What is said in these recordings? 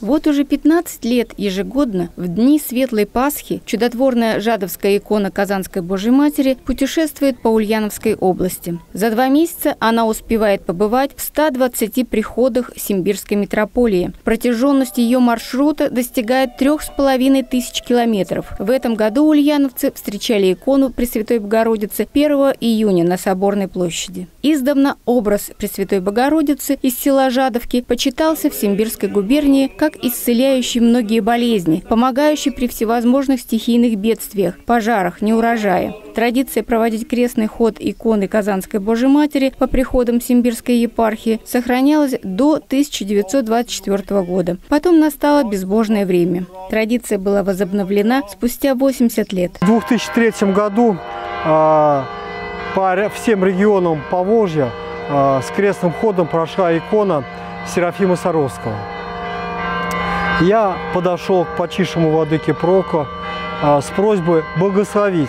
Вот уже 15 лет ежегодно в дни Светлой Пасхи чудотворная жадовская икона Казанской Божьей Матери путешествует по Ульяновской области. За 2 месяца она успевает побывать в 120 приходах Симбирской митрополии. Протяженность ее маршрута достигает 3500 километров. В этом году ульяновцы встречали икону Пресвятой Богородицы 1 июня на Соборной площади. Издавна образ Пресвятой Богородицы из села Жадовки почитался в Симбирской губернии как исцеляющий многие болезни, помогающий при всевозможных стихийных бедствиях, пожарах, неурожае. Традиция проводить крестный ход иконы Казанской Божьей Матери по приходам Симбирской епархии сохранялась до 1924 года. Потом настало безбожное время. Традиция была возобновлена спустя 80 лет. В 2003 году по всем регионам Поволжья с крестным ходом прошла икона Серафима Саровского. Я подошел к почившему владыке Прокла с просьбой благословить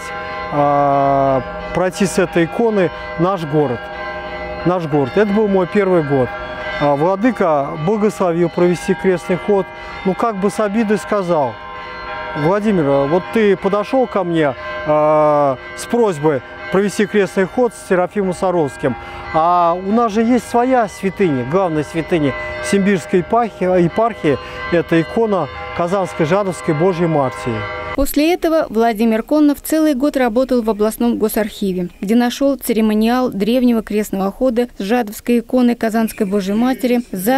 пройти с этой иконы наш город. Это был мой первый год. Владыка благословил провести крестный ход, как бы с обидой сказал: Владимир, вот ты подошел ко мне с просьбой провести крестный ход с Серафимом Саровским, а у нас же есть своя святыня, главная святыня Симбирской епархии, это икона Казанской Жадовской Божьей Матери. После этого Владимир Коннов целый год работал в областном госархиве, где нашел церемониал древнего крестного хода с жадовской иконой Казанской Божьей Матери за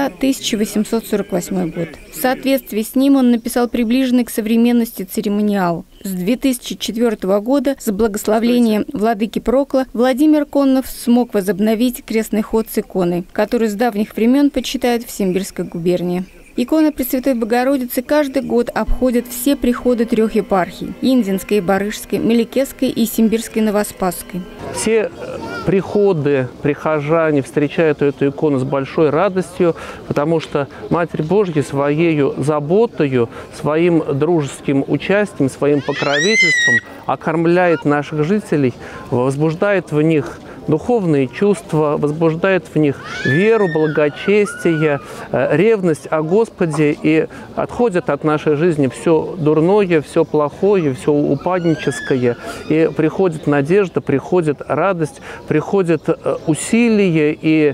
1848 год. В соответствии с ним он написал приближенный к современности церемониал. С 2004 года с благословлением владыки Прокла Владимир Коннов смог возобновить крестный ход с иконой, которую с давних времен почитают в Симбирской губернии. Икона Пресвятой Богородицы каждый год обходит все приходы 3 епархий – Индинской, Барышской, Меликесской и Симбирской Новоспасской. Все приходы, прихожане встречают эту икону с большой радостью, потому что Матерь Божья своей заботою, своим дружеским участием, своим покровительством окормляет наших жителей, возбуждает в них духовные чувства, возбуждает в них веру, благочестие, ревность о Господе, и отходит от нашей жизни все дурное, все плохое, все упадническое, и приходит надежда, приходит радость, приходит усилие и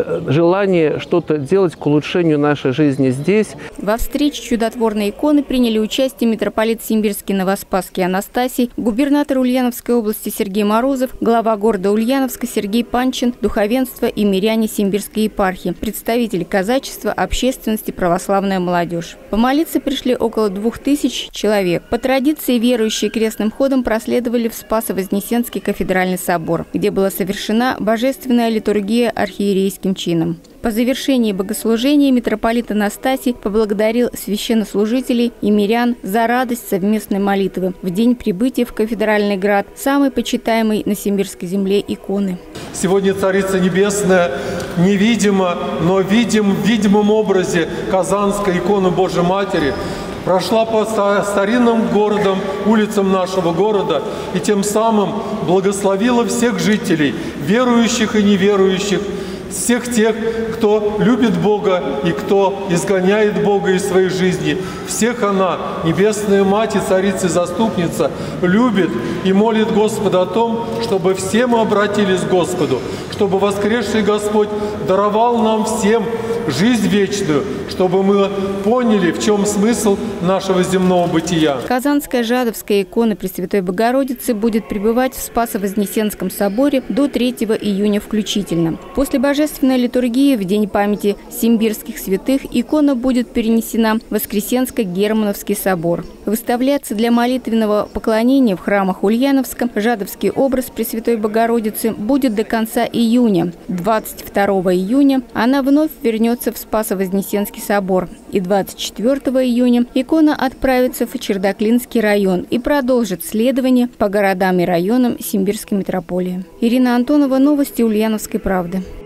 желание что-то делать к улучшению нашей жизни здесь. Во встрече чудотворной иконы приняли участие митрополит Симбирский Новоспасский Анастасий, губернатор Ульяновской области Сергей Морозов, глава города Ульяновска Сергей Панчин, духовенство и миряне Симбирской епархии, представители казачества, общественности, православная молодежь. Помолиться пришли около 2000 человек. По традиции верующие крестным ходом проследовали в Спасо-Вознесенский кафедральный собор, где была совершена божественная литургия архиерейским чином. По завершении богослужения митрополит Анастасий поблагодарил священнослужителей и мирян за радость совместной молитвы в день прибытия в кафедральный град самой почитаемой на Симбирской земле иконы. Сегодня Царица Небесная невидимо, но в видимом образе Казанской иконы Божьей Матери прошла по старинным городам, улицам нашего города и тем самым благословила всех жителей, верующих и неверующих, всех тех, кто любит Бога и кто изгоняет Бога из своей жизни. Всех она, Небесная Мать и Царица и Заступница, любит и молит Господа о том, чтобы все мы обратились к Господу, чтобы воскресший Господь даровал нам всем жизнь вечную, чтобы мы поняли, в чем смысл нашего земного бытия. Казанская Жадовская икона Пресвятой Богородицы будет пребывать в Спасо-Вознесенском соборе до 3 июня включительно. После божественной литургии в День памяти симбирских святых икона будет перенесена в Воскресенско-Германовский собор. Выставляться для молитвенного поклонения в храмах Ульяновска Жадовский образ Пресвятой Богородицы будет до конца июня. 22 июня она вновь вернется в Спасо-Вознесенский собор. И 24 июня икона отправится в Чердаклинский район и продолжит следование по городам и районам Симбирской митрополии. Ирина Антонова, новости Ульяновской правды.